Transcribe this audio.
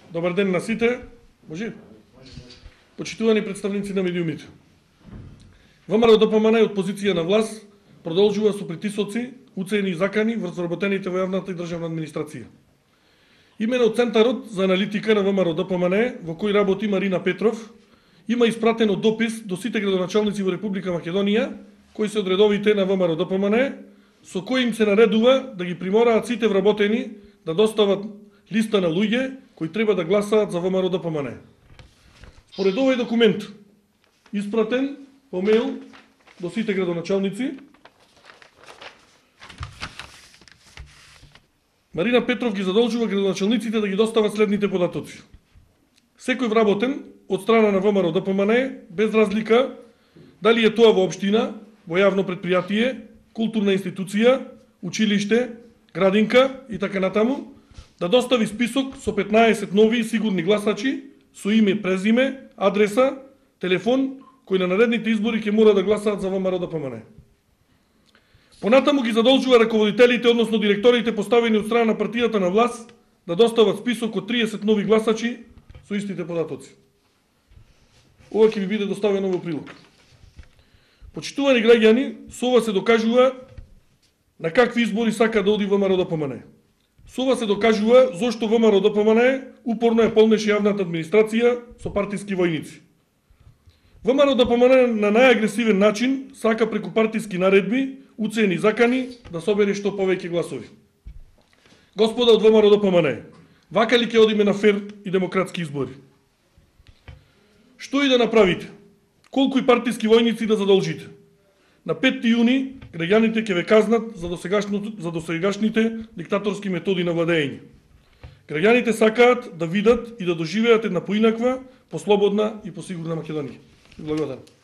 Добар ден на сите. Може? Почитувани представници на медиумите. ВМРО ДПМН од позиција на власт продолжува со притисоци, уцени и закани врз вработените во јавната и државна администрација. Имено Центарот за аналитика на ВМРО ДПМН, во кој работи Марина Петров, има испратено допис до сите градоначалници во Република Македонија, кои се од редовите на ВМРО ДПМН, со кој им се наредува да ги примораат сите вработени да достават листа на луѓе кои треба да гласаат за ВМРО ДПМН. Според овој документ, испратен по мејл до сите градоначалници, Марина Петров ги задолжува градоначалниците да ги достават следните податоци. Секој вработен од страна на ВМРО ДПМН, без разлика дали е тоа во општина, во јавно предпријатие, културна институција, училиште, градинка и така натаму, да достави список со 15 нови сигурни гласачи со име, презиме, адреса, телефон, кои на наредните избори ќе мора да гласаат за ВМРО ДПМН. Понатаму ги задолжува раководителите, односно директорите поставени од страна на партијата на власт, да достават список од 30 нови гласачи со истите податоци. Ова ќе ви биде доставено во прилог. Почитувани граѓани, со ова се докажува на какви избори сака да оди ВМРО ДПМН. Со ова се докажува зошто ВМРО ДПМН упорно ја полнеше јавната администрација со партиски војници. ВМРО ДПМН на најагресивен начин сака преку партиски наредби, уцени и закани да собере што повеќе гласови. Господа од ВМРО ДПМН, вака ли ќе одиме на фер и демократски избори? Што и да направите? Колку и партиски војници да задолжите? На 5 јуни граѓаните ќе ве казнат за досегашните диктаторски методи на владење. Граѓаните сакаат да видат и да доживеат една поинаква, послободна и посигурна Македонија. Благодарам.